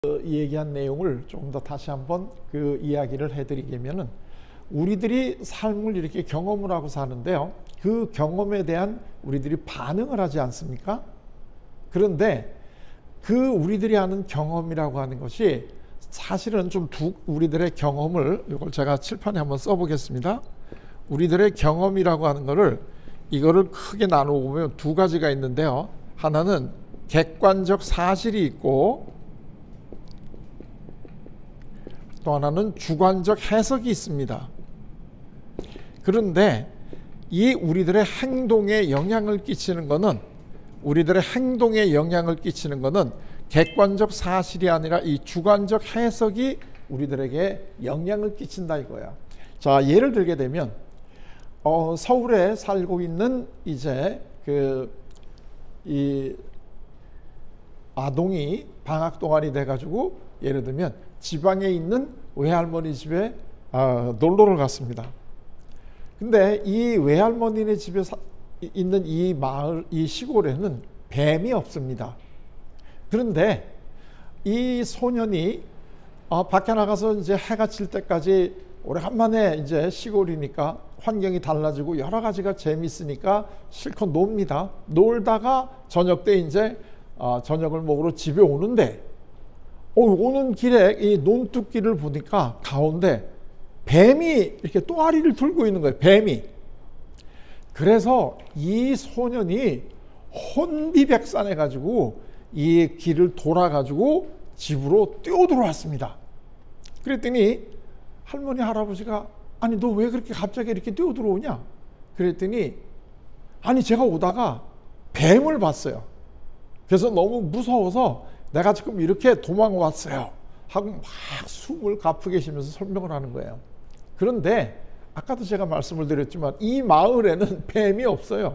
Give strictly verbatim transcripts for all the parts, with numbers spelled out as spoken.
이 얘기한 내용을 조금 더 다시 한번 그 이야기를 해드리자면은 우리들이 삶을 이렇게 경험을 하고 사는데요, 그 경험에 대한 우리들이 반응을 하지 않습니까? 그런데 그 우리들이 하는 경험이라고 하는 것이 사실은 좀 두 우리들의 경험을, 이걸 제가 칠판에 한번 써보겠습니다. 우리들의 경험이라고 하는 거를 이거를 크게 나누어 보면 두 가지가 있는데요, 하나는 객관적 사실이 있고 또 하나는 주관적 해석이 있습니다. 그런데 이 우리들의 행동에 영향을 끼치는 것은 우리들의 행동에 영향을 끼치는 것은 객관적 사실이 아니라 이 주관적 해석이 우리들에게 영향을 끼친다 이거야. 자, 예를 들게 되면 어, 서울에 살고 있는 이제 그 이 아동이 방학 동안이 돼가지고 예를 들면 지방에 있는 외할머니 집에 어, 놀러를 갔습니다. 근데 이 외할머니네 집에 사, 있는 이 마을, 이 시골에는 뱀이 없습니다. 그런데 이 소년이 어, 밖에 나가서 이제 해가 질 때까지 오래간만에 이제 시골이니까 환경이 달라지고 여러 가지가 재밌으니까 실컷 놉니다. 놀다가 저녁 때 이제 어, 저녁을 먹으러 집에 오는데 어, 오는 길에 이 논뚝길을 보니까 가운데 뱀이 이렇게 또아리를 들고 있는 거예요. 뱀이. 그래서 이 소년이 혼비백산해 가지고 이 길을 돌아 가지고 집으로 뛰어 들어왔습니다. 그랬더니 할머니 할아버지가 아니 너 왜 그렇게 갑자기 이렇게 뛰어 들어오냐? 그랬더니 아니 제가 오다가 뱀을 봤어요. 그래서 너무 무서워서 내가 지금 이렇게 도망왔어요 하고 막 숨을 가쁘게 쉬면서 설명을 하는 거예요. 그런데 아까도 제가 말씀을 드렸지만 이 마을에는 뱀이 없어요.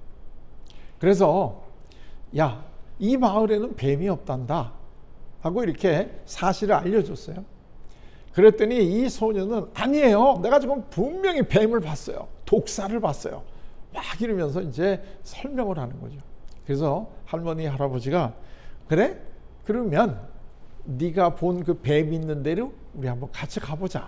그래서 야, 이 마을에는 뱀이 없단다 하고 이렇게 사실을 알려줬어요. 그랬더니 이 소년은 아니에요, 내가 지금 분명히 뱀을 봤어요, 독사를 봤어요 막 이러면서 이제 설명을 하는 거죠. 그래서 할머니 할아버지가 그래? 그러면 네가 본 그 뱀 있는 데로 우리 한번 같이 가보자.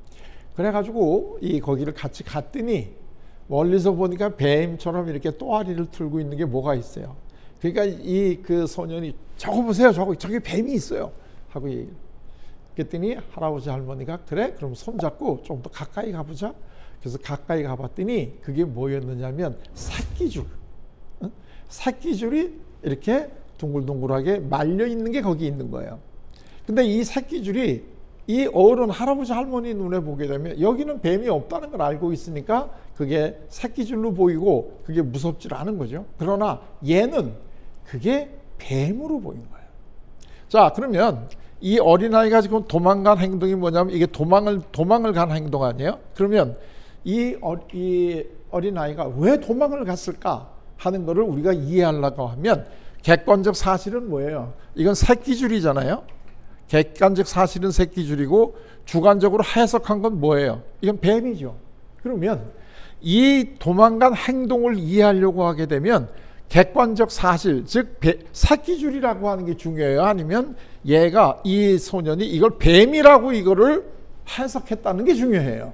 그래가지고 이 거기를 같이 갔더니 멀리서 보니까 뱀처럼 이렇게 또아리를 들고 있는 게 뭐가 있어요. 그러니까 이 그 소년이 저거 보세요, 저거 저기 뱀이 있어요 하고 얘기를. 그랬더니 할아버지 할머니가 그래? 그럼 손잡고 좀 더 가까이 가보자. 그래서 가까이 가봤더니 그게 뭐였느냐면 새끼줄. 응? 새끼줄이 이렇게 둥글둥글하게 말려 있는 게 거기 있는 거예요. 근데 이 새끼줄이 이 어른 할아버지 할머니 눈에 보게 되면 여기는 뱀이 없다는 걸 알고 있으니까 그게 새끼줄로 보이고 그게 무섭지 않은 거죠. 그러나 얘는 그게 뱀으로 보인 거예요. 자, 그러면 이 어린아이가 지금 도망간 행동이 뭐냐면 이게 도망을 도망을 간 행동 아니에요? 그러면 이, 어, 이 어린아이가 왜 도망을 갔을까 하는 것을 우리가 이해하려고 하면 객관적 사실은 뭐예요? 이건 새끼줄이잖아요. 객관적 사실은 새끼줄이고 주관적으로 해석한 건 뭐예요? 이건 뱀이죠. 그러면 이 도망간 행동을 이해하려고 하게 되면 객관적 사실, 즉 새끼줄이라고 하는 게 중요해요? 아니면 얘가, 이 소년이 이걸 뱀이라고 이거를 해석했다는 게 중요해요?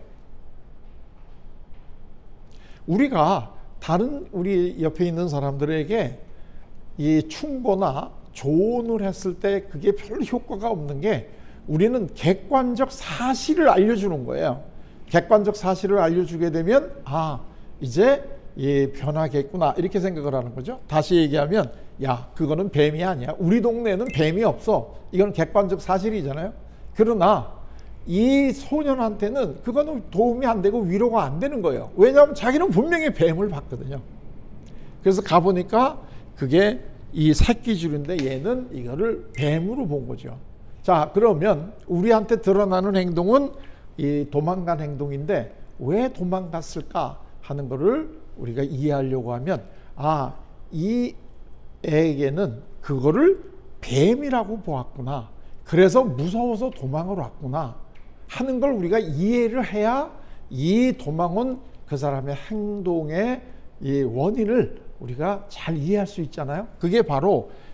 우리가 다른 우리 옆에 있는 사람들에게 이 충고나 조언을 했을 때 그게 별로 효과가 없는 게 우리는 객관적 사실을 알려주는 거예요. 객관적 사실을 알려주게 되면 아, 이제 예, 변하겠구나 이렇게 생각을 하는 거죠. 다시 얘기하면 야, 그거는 뱀이 아니야, 우리 동네에는 뱀이 없어, 이건 객관적 사실이잖아요. 그러나 이 소년한테는 그거는 도움이 안 되고 위로가 안 되는 거예요. 왜냐하면 자기는 분명히 뱀을 봤거든요. 그래서 가보니까 그게 이 새끼줄인데 얘는 이거를 뱀으로 본 거죠. 자, 그러면 우리한테 드러나는 행동은 이 도망간 행동인데 왜 도망갔을까 하는 거를 우리가 이해하려고 하면 아, 이 애에게는 그거를 뱀이라고 보았구나, 그래서 무서워서 도망을 왔구나 하는 걸 우리가 이해를 해야 이 도망온 그 사람의 행동의 이 원인을 우리가 잘 이해할 수 있잖아요. 그게 바로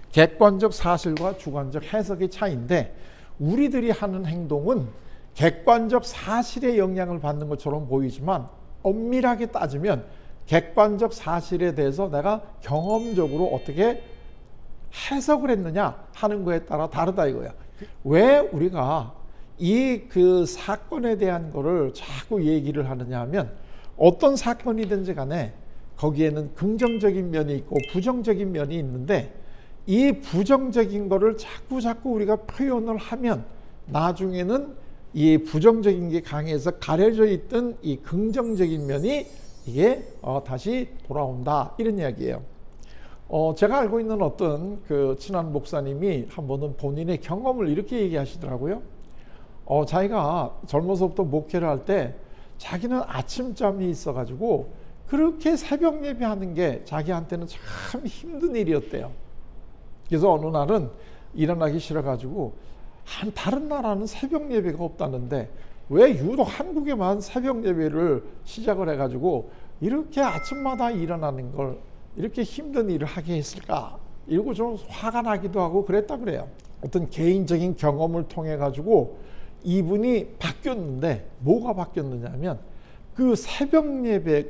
객관적 사실과 주관적 해석의 차이인데 우리들이 하는 행동은 객관적 사실에 영향을 받는 것처럼 보이지만 엄밀하게 따지면 객관적 사실에 대해서 내가 경험적으로 어떻게 해석을 했느냐 하는 거에 따라 다르다 이거야. 왜 우리가 이 그 사건에 대한 거를 자꾸 얘기를 하느냐 하면 어떤 사건이든지 간에 거기에는 긍정적인 면이 있고 부정적인 면이 있는데 이 부정적인 거를 자꾸 자꾸 우리가 표현을 하면 나중에는 이 부정적인 게 강해서 가려져 있던 이 긍정적인 면이 이게 어 다시 돌아온다 이런 이야기예요. 어 제가 알고 있는 어떤 그 친한 목사님이 한 번은 본인의 경험을 이렇게 얘기하시더라고요. 어 자기가 젊어서부터 목회를 할 때 자기는 아침잠이 있어가지고 그렇게 새벽 예배하는 게 자기한테는 참 힘든 일이었대요. 그래서 어느 날은 일어나기 싫어가지고 한 다른 나라는 새벽 예배가 없다는데 왜 유독 한국에만 새벽 예배를 시작을 해가지고 이렇게 아침마다 일어나는 걸 이렇게 힘든 일을 하게 했을까? 이러고 좀 화가 나기도 하고 그랬다 그래요. 어떤 개인적인 경험을 통해 가지고 이분이 바뀌었는데 뭐가 바뀌었느냐면 그 새벽 예배의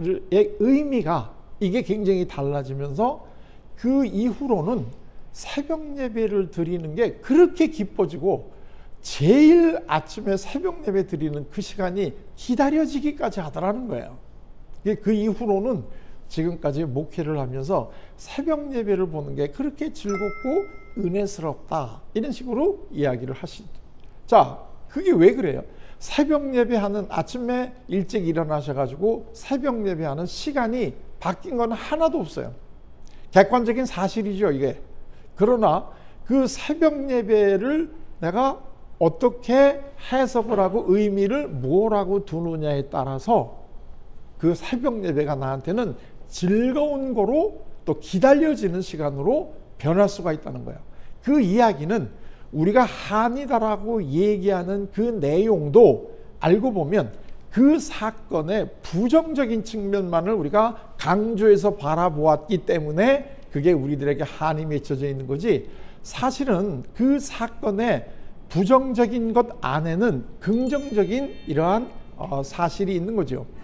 의미가 이게 굉장히 달라지면서 그 이후로는 새벽 예배를 드리는 게 그렇게 기뻐지고 제일 아침에 새벽 예배 드리는 그 시간이 기다려지기까지 하더라는 거예요. 그 이후로는 지금까지 목회를 하면서 새벽 예배를 보는 게 그렇게 즐겁고 은혜스럽다 이런 식으로 이야기를 하시죠. 자, 그게 왜 그래요? 새벽 예배하는 아침에 일찍 일어나셔가지고 새벽 예배하는 시간이 바뀐 건 하나도 없어요. 객관적인 사실이죠 이게. 그러나 그 새벽 예배를 내가 어떻게 해석을 하고 의미를 뭐라고 두느냐에 따라서 그 새벽 예배가 나한테는 즐거운 거로 또 기다려지는 시간으로 변할 수가 있다는 거예요. 그 이야기는 우리가 한이다라고 얘기하는 그 내용도 알고 보면 그 사건의 부정적인 측면만을 우리가 강조해서 바라보았기 때문에 그게 우리들에게 한이 맺혀져 있는 거지, 사실은 그 사건의 부정적인 것 안에는 긍정적인 이러한 사실이 있는 거죠.